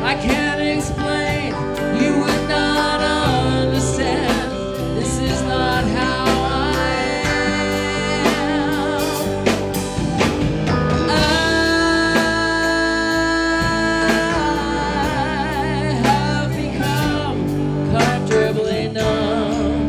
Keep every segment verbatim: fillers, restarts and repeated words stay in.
I can't explain, you would not understand. This is not how I am. I have become comfortably numb.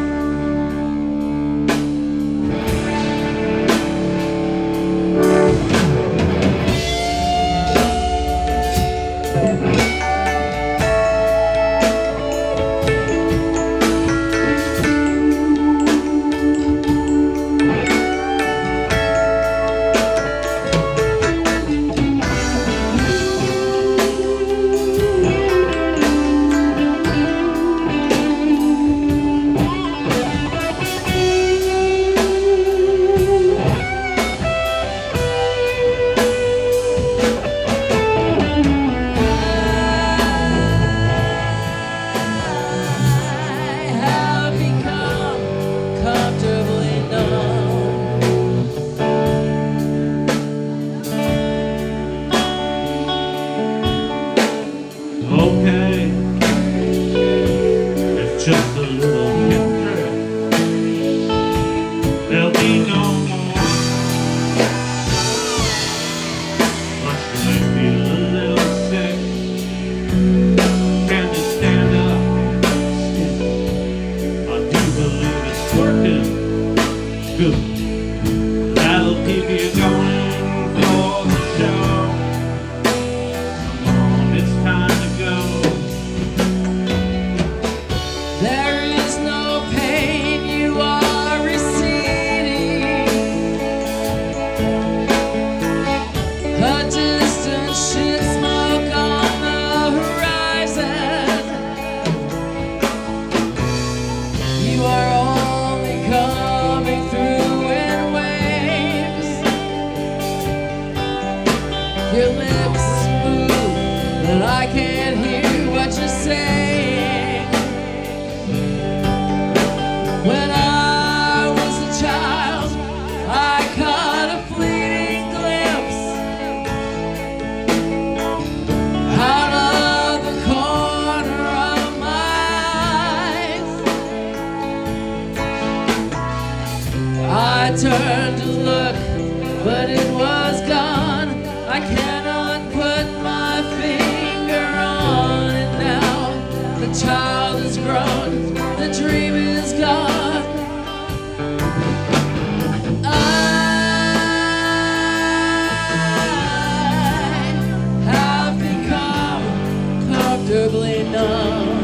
Okay, it's just a little picture. There'll be no more. But you make me a little sick. Can you stand up? I do believe it's working. Good. That'll keep you going for the show. There is no pain, you are receding. A distant shit smoke on the horizon. You are only coming through in waves. Your lips move, but I can't hear what you're saying. When I was a child, I caught a fleeting glimpse out of the corner of my eyes. I turned to look, but it was gone. I cannot put my finger on it now. The child is grown, the dream is gone. Comfortably numb.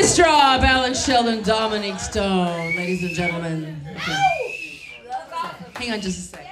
Straw, Alex Sheldon, Dominique Stone, ladies and gentlemen. Okay. Hang on just a second.